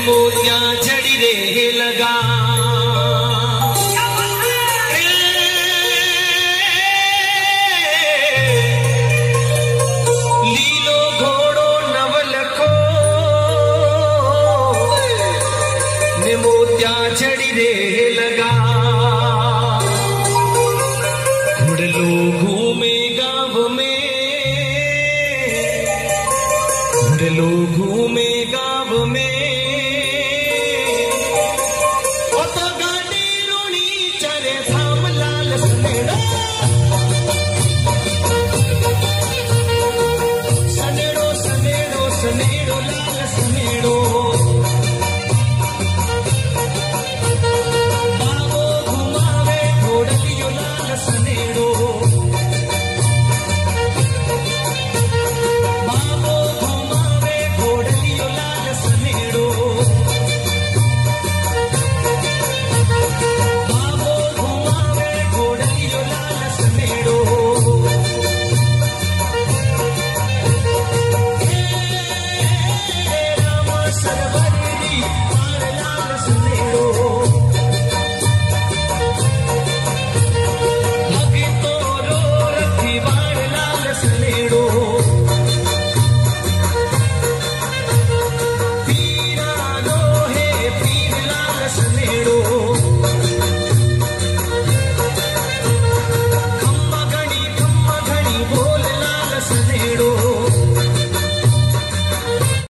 मोतिया जड़ी रे लगा लीलो घोड़ो नवल को ने मोतिया जड़ी रे लगा घुड़लो घूमे गाँव में घुड़लो घूमे गाँव में सनेड़ो लाल सनेड़ो बाबो घुमावे घोड़लियो लाल सनेड़ो बाबो घुमावे घोड़लियो लाल सनेड़ो बाबो घुमावे घोड़लियो लाल सनेड़ो सर्व